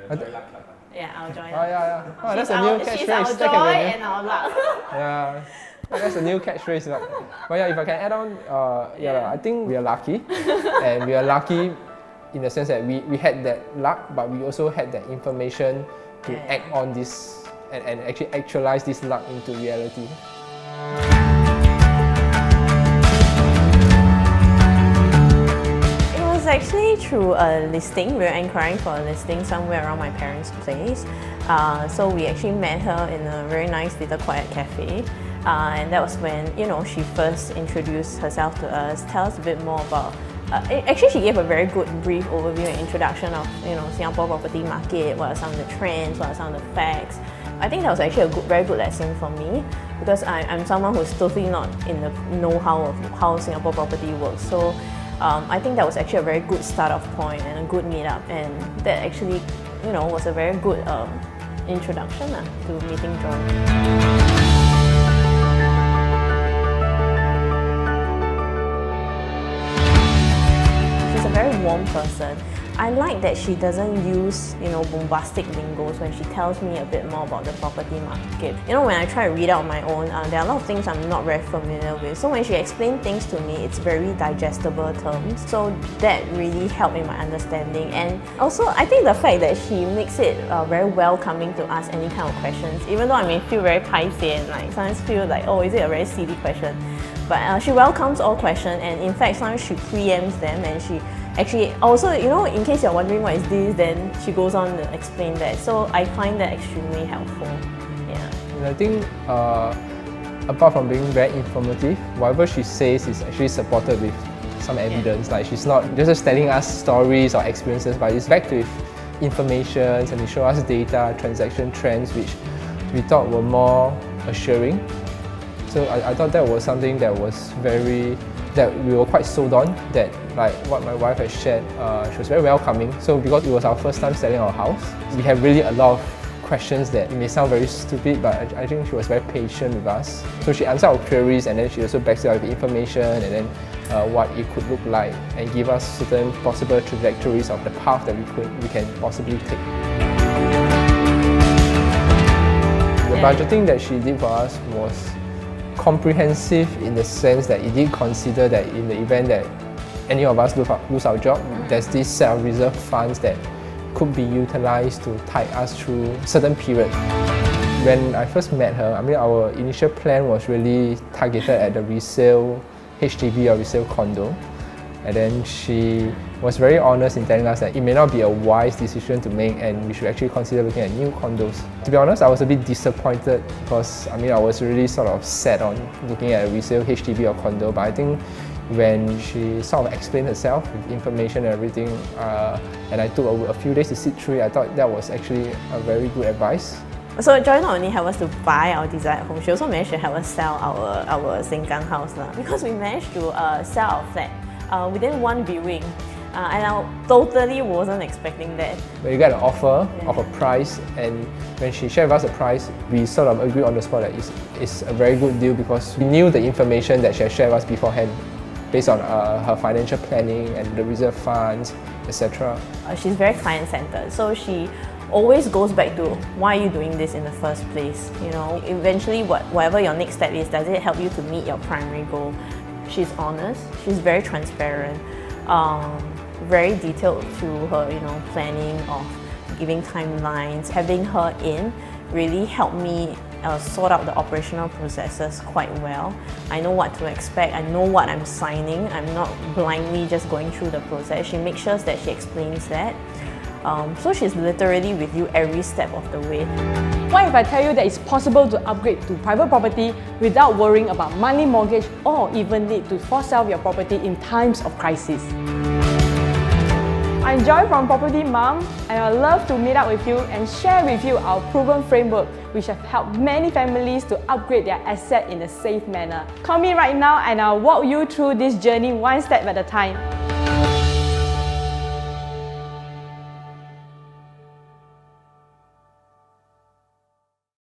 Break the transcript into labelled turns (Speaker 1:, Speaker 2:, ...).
Speaker 1: Yeah, our joy.
Speaker 2: Oh yeah. Oh, that's a
Speaker 1: our,
Speaker 2: new catchphrase.
Speaker 1: she's our joy and our luck.
Speaker 2: Yeah. That's a new catchphrase. But yeah, if I can add on, I think we are lucky. And we are lucky in the sense that we had that luck, but we also had that information to act on this and actually actualize this luck into reality.
Speaker 1: It was actually through a listing. We were inquiring for a listing somewhere around my parents' place. So we actually met her in a very nice little quiet cafe. And that was when, she first introduced herself to us, tell us a bit more about actually, she gave a very good brief overview and introduction of Singapore property market, what are some of the trends, what are some of the facts. I think that was actually a very good lesson for me because I'm someone who's totally not in the know-how of how Singapore property works. So I think that was actually a very good start-off point and a good meetup, and that actually was a very good introduction to meeting Joy. Very warm person. I like that she doesn't use, bombastic lingos when she tells me a bit more about the property market. When I try to read out my own, there are a lot of things I'm not very familiar with. So when she explains things to me, it's very digestible terms. So that really helped in my understanding. And also, I think the fact that she makes it very welcoming to ask any kind of questions, even though I may feel very paiseh and sometimes feel like, oh, is it a very silly question? But she welcomes all questions, and in fact, sometimes she preempts them, and she actually also, in case you're wondering what is this, then she goes on to explain that. So I find that extremely helpful. Yeah.
Speaker 2: And I think apart from being very informative, whatever she says is actually supported with some evidence. Like she's not just telling us stories or experiences, but it's backed with information, and they show us data, transaction trends, which we thought were more assuring. So I thought that was something that was that we were quite sold on, that like what my wife has shared, she was very welcoming. So because it was our first time selling our house, we have really a lot of questions that may sound very stupid, but I think she was very patient with us. So she answered our queries, and then she also backs it up with information, and then what it could look like, and give us certain possible trajectories of the path that we can possibly take. The budgeting that she did for us was comprehensive in the sense that it did consider that in the event that any of us lose our job, there's this set of reserve funds that could be utilized to tide us through a certain period. When I first met her, our initial plan was really targeted at the resale HDB or resale condo. And then she was very honest in telling us that it may not be a wise decision to make, and we should actually consider looking at new condos. To be honest, I was a bit disappointed because I was really sort of set on looking at a resale HDB or condo, but I think when she sort of explained herself with information and everything, and I took a few days to sit through it, I thought that was actually a very good advice.
Speaker 1: So Joy not only helped us to buy our desired home, she also managed to help us sell our Sengkang house because we managed to sell our flat within one viewing, and I totally wasn't expecting that.
Speaker 2: When you get an offer of a price, and when she shared with us the price, we sort of agreed on the spot that it's a very good deal because we knew the information that she had shared with us beforehand based on her financial planning and the reserve funds, etc.
Speaker 1: She's very client-centered, so she always goes back to why are you doing this in the first place? Eventually whatever your next step is, does it help you to meet your primary goal? She's honest, she's very transparent, very detailed through her planning of giving timelines. Having her in really helped me sort out the operational processes quite well. I know what to expect, I know what I'm signing, I'm not blindly just going through the process. She makes sure that she explains that. So she's literally with you every step of the way.
Speaker 3: What if I tell you that it's possible to upgrade to private property without worrying about monthly mortgage or even need to force sell your property in times of crisis? I'm Joy from Property Mom, and I'd love to meet up with you and share with you our proven framework which have helped many families to upgrade their asset in a safe manner. Call me right now and I'll walk you through this journey one step at a time.